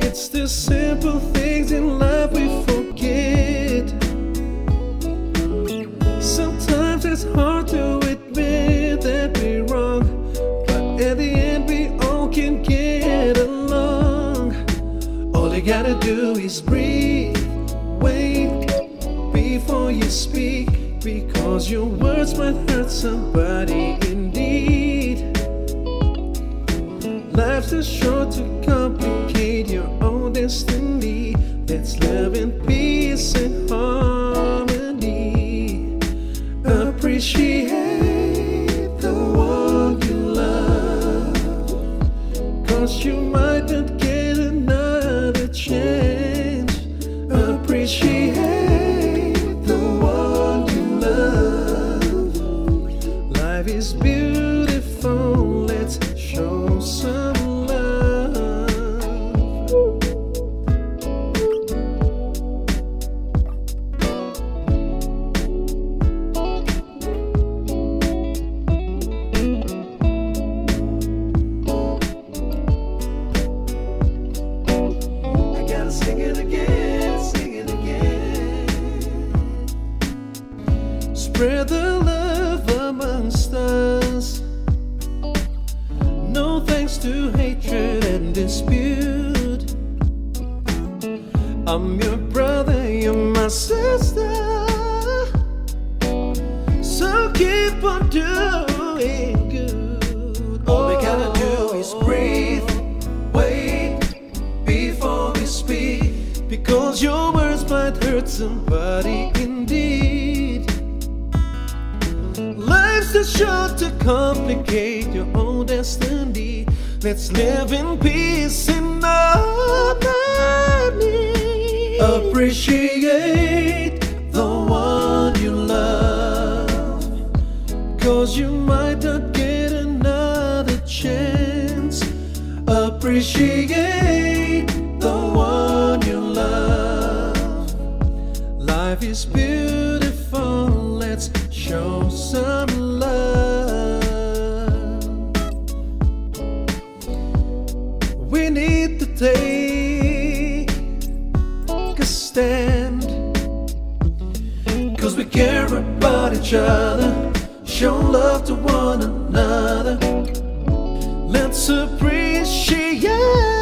It's the simple things in life we forget. Sometimes it's hard to admit that we're wrong, but at the end we all can get along. All you gotta do is breathe, wait before you speak, because your words might hurt somebody indeed. Life's too short to complicate your own destiny. Let's live in peace and harmony. Appreciate the one you love, 'cause you might not get another chance. Appreciate the one you love. Life is beautiful, let's show some love. I gotta sing it again, sing it again. Spread the love amongst us. No thanks to hatred and dispute. I'm your brother, you're my sister, so keep on doing good. All we gotta do is breathe, wait before we speak, because your words might hurt somebody indeed. Life's too short to complicate your own destiny. Let's live in peace and harmony. Appreciate the one you love, 'cause you might not get another chance. Appreciate the one you love. Life is beautiful, let's show some love. We need to take a stand, 'cause we care about each other. Show love to one another. Let's appreciate